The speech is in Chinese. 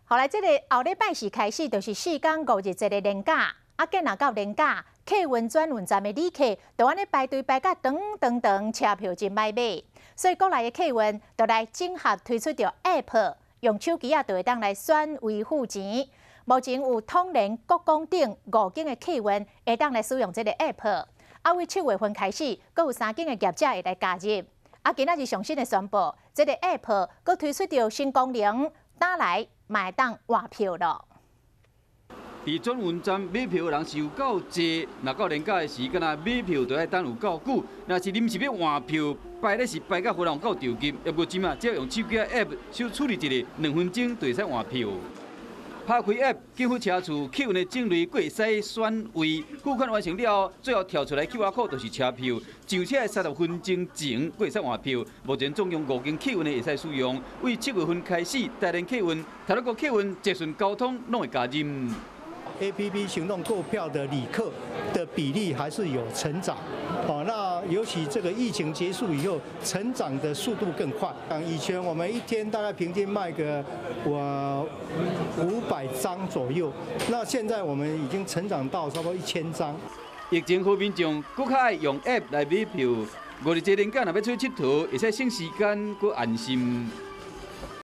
后来这个后礼拜四开始，就是4天5日这个连假，见若到连假，客运转运站的旅客就安尼排队排甲长，车票真歹买，所以国内的客运就来整合推出着 App， 用手机就会当来选位付钱。目前有统联、国光等5间的客运会当来使用这个 App， 为7月份开始，阁有3间的业者会来加入。今仔日上新的宣布，这个 App 阁推出着新功能，打来买当换票咯。 伫转运站买票的人是有够济，若到连假的时，敢若买票就要等有够久。若是临时要换票，排咧是排到非常有够着急。要不即马只要用手机 App 小处理一下，2分钟就会使换票。拍开 App， 警府车处客运的种类，佫会使选位。付款完成了后，最后跳出来 QR code 就是车票。上车的30分钟前，佫会使换票。目前总共5间客运的会使使用。为7月份开始，台联客运、台北国客运、捷顺交通拢会加入。 APP 行动购票的旅客的比例还是有成长，那尤其这个疫情结束以后，成长的速度更快。以前我们一天大概平均卖个500张左右，那现在我们已经成长到差不多1000张。 疫情后民众更较爱用 App 来买票，5日这连假若要出去佚佗，会使省时间，佮安心。